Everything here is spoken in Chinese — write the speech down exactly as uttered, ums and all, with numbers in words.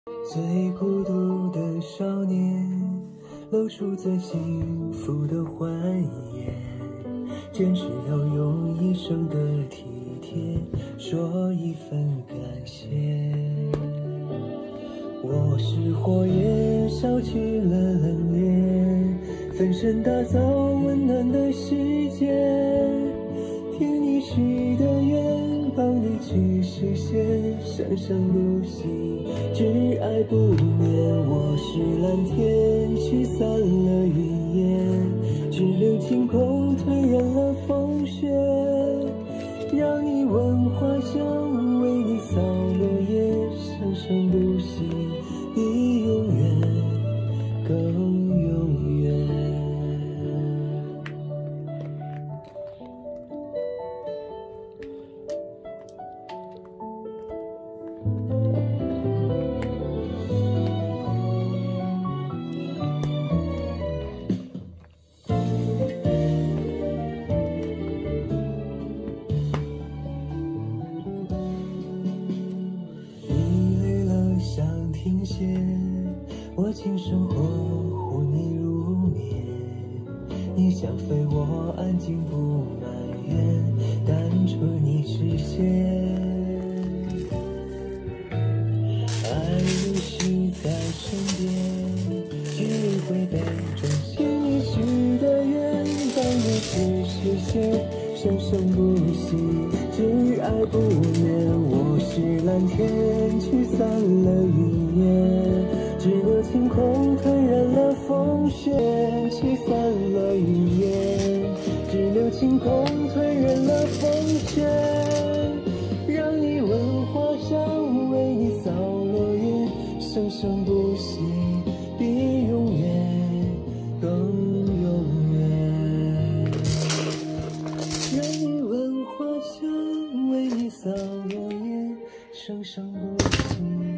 最孤独的少年，露出最幸福的欢颜，坚持要用一生的体贴说一份感谢。我是火焰，烧起了冷冽，分身打造温暖的世界，听你许的愿，帮你去实现，生生不息，只爱不眠。我是蓝天，驱散了云烟，只留晴空，退燃了风雪，让你闻花香，为你扫落叶，生生不息，比永远更永远。停歇，我轻声呵护你入眠，你想飞，我安静不埋怨，单纯你实现。爱你是在身边，只会被重现你许的愿，帮你去实现，生生不息，只爱不眠。我是蓝天，驱散了云烟，只留晴空，退燃了风雪，驱散了云烟，只留晴空，退燃了风雪，让你闻花香，为你扫落叶，生生不息，比永远更永远。让你闻花香，为你扫落叶，生生不息。